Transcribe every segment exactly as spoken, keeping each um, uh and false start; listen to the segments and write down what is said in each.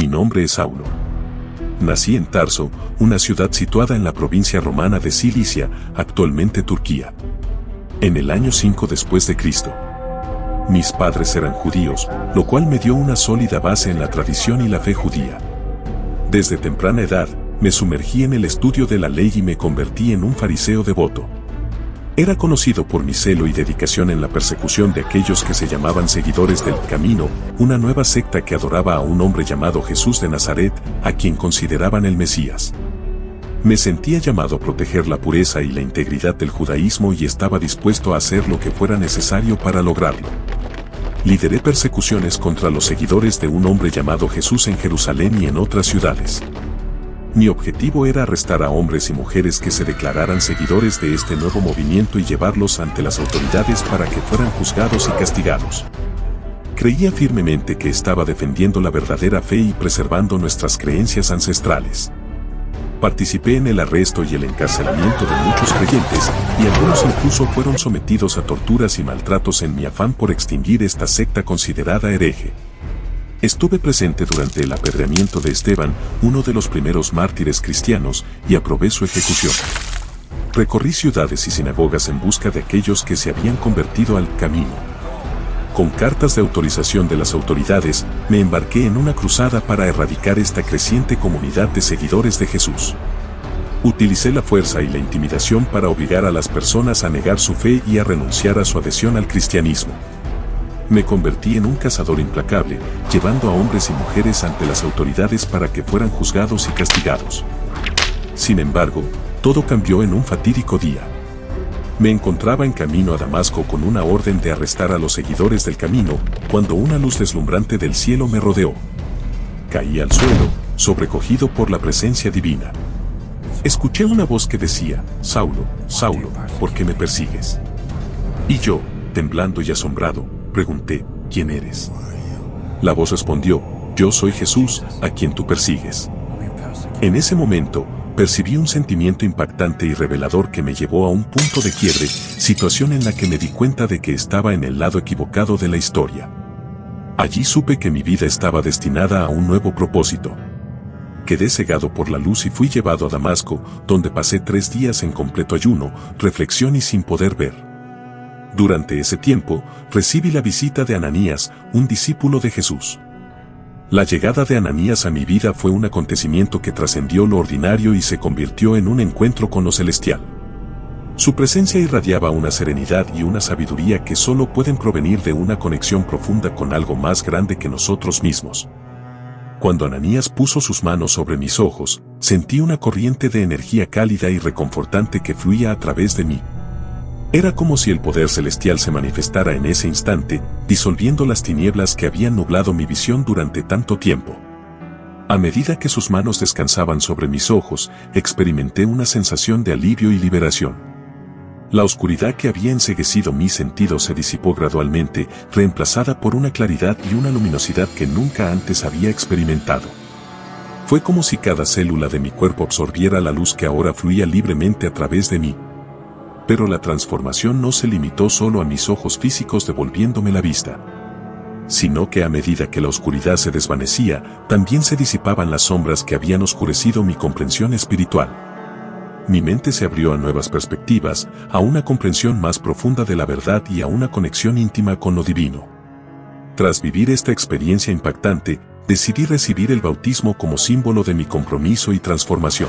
Mi nombre es Saulo. Nací en Tarso, una ciudad situada en la provincia romana de Cilicia, actualmente Turquía, en el año cinco después de Cristo. Mis padres eran judíos, lo cual me dio una sólida base en la tradición y la fe judía. Desde temprana edad, me sumergí en el estudio de la ley y me convertí en un fariseo devoto. Era conocido por mi celo y dedicación en la persecución de aquellos que se llamaban seguidores del Camino, una nueva secta que adoraba a un hombre llamado Jesús de Nazaret, a quien consideraban el Mesías. Me sentía llamado a proteger la pureza y la integridad del judaísmo y estaba dispuesto a hacer lo que fuera necesario para lograrlo. Lideré persecuciones contra los seguidores de un hombre llamado Jesús en Jerusalén y en otras ciudades. Mi objetivo era arrestar a hombres y mujeres que se declararan seguidores de este nuevo movimiento y llevarlos ante las autoridades para que fueran juzgados y castigados. Creía firmemente que estaba defendiendo la verdadera fe y preservando nuestras creencias ancestrales. Participé en el arresto y el encarcelamiento de muchos creyentes, y algunos incluso fueron sometidos a torturas y maltratos en mi afán por extinguir esta secta considerada hereje. Estuve presente durante el apedreamiento de Esteban, uno de los primeros mártires cristianos, y aprobé su ejecución. Recorrí ciudades y sinagogas en busca de aquellos que se habían convertido al Camino. Con cartas de autorización de las autoridades, me embarqué en una cruzada para erradicar esta creciente comunidad de seguidores de Jesús. Utilicé la fuerza y la intimidación para obligar a las personas a negar su fe y a renunciar a su adhesión al cristianismo. Me convertí en un cazador implacable, llevando a hombres y mujeres ante las autoridades para que fueran juzgados y castigados. Sin embargo, todo cambió en un fatídico día. Me encontraba en camino a Damasco con una orden de arrestar a los seguidores del Camino, cuando una luz deslumbrante del cielo me rodeó. Caí al suelo, sobrecogido por la presencia divina. Escuché una voz que decía: Saulo, Saulo, ¿por qué me persigues? Y yo, temblando y asombrado, pregunté: ¿quién eres? La voz respondió: yo soy Jesús, a quien tú persigues. En ese momento, percibí un sentimiento impactante y revelador que me llevó a un punto de quiebre, situación en la que me di cuenta de que estaba en el lado equivocado de la historia. Allí supe que mi vida estaba destinada a un nuevo propósito. Quedé cegado por la luz y fui llevado a Damasco, donde pasé tres días en completo ayuno, reflexión y sin poder ver. Durante ese tiempo, recibí la visita de Ananías, un discípulo de Jesús. La llegada de Ananías a mi vida fue un acontecimiento que trascendió lo ordinario y se convirtió en un encuentro con lo celestial. Su presencia irradiaba una serenidad y una sabiduría que solo pueden provenir de una conexión profunda con algo más grande que nosotros mismos. Cuando Ananías puso sus manos sobre mis ojos, sentí una corriente de energía cálida y reconfortante que fluía a través de mí. Era como si el poder celestial se manifestara en ese instante, disolviendo las tinieblas que habían nublado mi visión durante tanto tiempo. A medida que sus manos descansaban sobre mis ojos, experimenté una sensación de alivio y liberación. La oscuridad que había enceguecido mis sentidos se disipó gradualmente, reemplazada por una claridad y una luminosidad que nunca antes había experimentado. Fue como si cada célula de mi cuerpo absorbiera la luz que ahora fluía libremente a través de mí. Pero la transformación no se limitó solo a mis ojos físicos devolviéndome la vista, sino que a medida que la oscuridad se desvanecía, también se disipaban las sombras que habían oscurecido mi comprensión espiritual. Mi mente se abrió a nuevas perspectivas, a una comprensión más profunda de la verdad y a una conexión íntima con lo divino. Tras vivir esta experiencia impactante, decidí recibir el bautismo como símbolo de mi compromiso y transformación.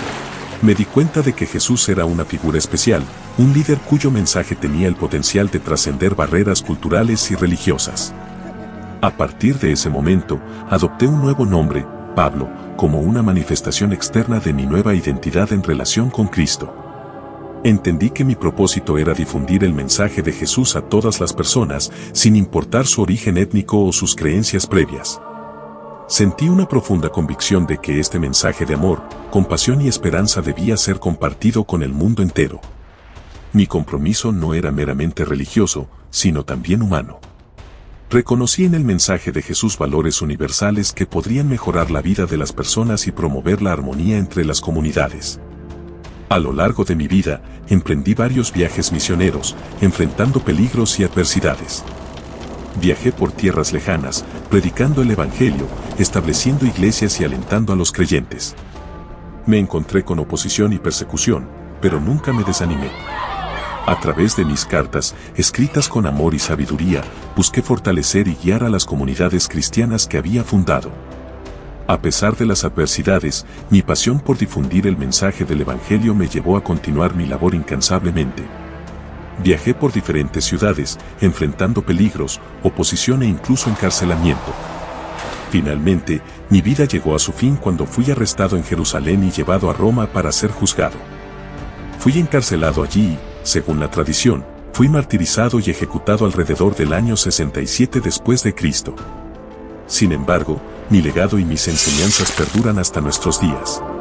Me di cuenta de que Jesús era una figura especial, un líder cuyo mensaje tenía el potencial de trascender barreras culturales y religiosas. A partir de ese momento, adopté un nuevo nombre, Pablo, como una manifestación externa de mi nueva identidad en relación con Cristo. Entendí que mi propósito era difundir el mensaje de Jesús a todas las personas, sin importar su origen étnico o sus creencias previas. Sentí una profunda convicción de que este mensaje de amor, compasión y esperanza debía ser compartido con el mundo entero. Mi compromiso no era meramente religioso, sino también humano. Reconocí en el mensaje de Jesús valores universales que podrían mejorar la vida de las personas y promover la armonía entre las comunidades. A lo largo de mi vida, emprendí varios viajes misioneros, enfrentando peligros y adversidades. Viajé por tierras lejanas, predicando el Evangelio, estableciendo iglesias y alentando a los creyentes. Me encontré con oposición y persecución, pero nunca me desanimé. A través de mis cartas, escritas con amor y sabiduría, busqué fortalecer y guiar a las comunidades cristianas que había fundado. A pesar de las adversidades, mi pasión por difundir el mensaje del Evangelio me llevó a continuar mi labor incansablemente. Viajé por diferentes ciudades, enfrentando peligros, oposición e incluso encarcelamiento. Finalmente, mi vida llegó a su fin cuando fui arrestado en Jerusalén y llevado a Roma para ser juzgado. Fui encarcelado allí y, según la tradición, fui martirizado y ejecutado alrededor del año sesenta y siete después de Cristo. Sin embargo, mi legado y mis enseñanzas perduran hasta nuestros días.